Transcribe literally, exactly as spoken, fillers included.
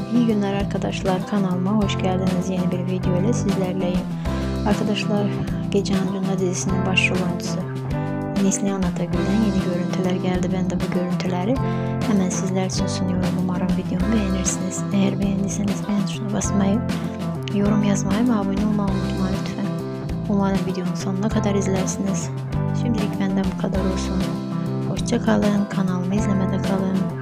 İyi günler arkadaşlar, kanalıma hoş geldiniz. Yeni bir video ile sizlerleyim. Arkadaşlar, Gece Ancunda dizisinin başrol oyuncusu Neslihan Atagül'den yeni görüntüler geldi. Ben de bu görüntüleri hemen sizler için sunuyorum. Umarım videomu beğenirsiniz. Eğer beğendiyseniz beğen tuşuna basmayı, yorum yazmayı ve abone olmayı unutmayın lütfen. Umarım videonun sonuna kadar izlersiniz. Şimdilik benden bu kadar olsun. Hoşça kalın, kanalımı izlemede kalın.